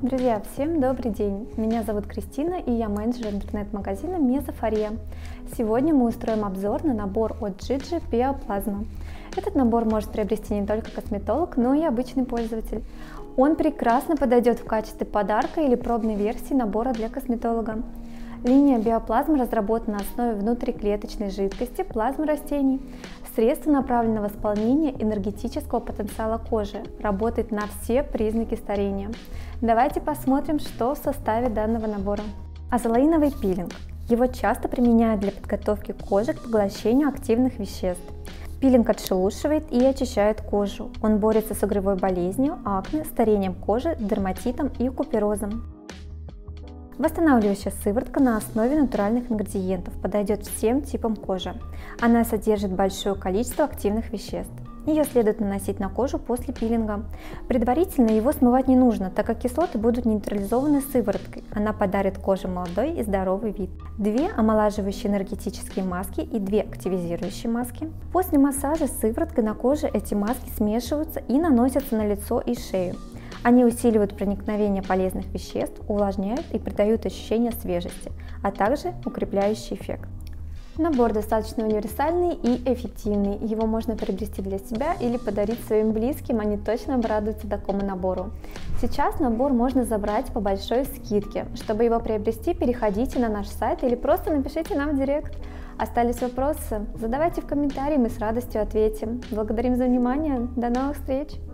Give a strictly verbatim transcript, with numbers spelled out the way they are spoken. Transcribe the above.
Друзья, всем добрый день! Меня зовут Кристина, и я менеджер интернет-магазина Мезофория. Сегодня мы устроим обзор на набор от Gigi Биоплазма. Этот набор может приобрести не только косметолог, но и обычный пользователь. Он прекрасно подойдет в качестве подарка или пробной версии набора для косметолога. Линия Биоплазма разработана на основе внутриклеточной жидкости плазмы растений. Средство направлено на восполнение энергетического потенциала кожи, работает на все признаки старения. Давайте посмотрим, что в составе данного набора. Азолаиновый пилинг. Его часто применяют для подготовки кожи к поглощению активных веществ. Пилинг отшелушивает и очищает кожу. Он борется с угревой болезнью, акне, старением кожи, дерматитом и куперозом. Восстанавливающая сыворотка на основе натуральных ингредиентов подойдет всем типам кожи. Она содержит большое количество активных веществ. Ее следует наносить на кожу после пилинга. Предварительно его смывать не нужно, так как кислоты будут нейтрализованы сывороткой. Она подарит коже молодой и здоровый вид. Две омолаживающие энергетические маски и две активизирующие маски. После массажа сывороткой на коже эти маски смешиваются и наносятся на лицо и шею. Они усиливают проникновение полезных веществ, увлажняют и придают ощущение свежести, а также укрепляющий эффект. Набор достаточно универсальный и эффективный. Его можно приобрести для себя или подарить своим близким, они точно обрадуются такому набору. Сейчас набор можно забрать по большой скидке. Чтобы его приобрести, переходите на наш сайт или просто напишите нам в директ. Остались вопросы? Задавайте в комментарии, мы с радостью ответим. Благодарим за внимание, до новых встреч!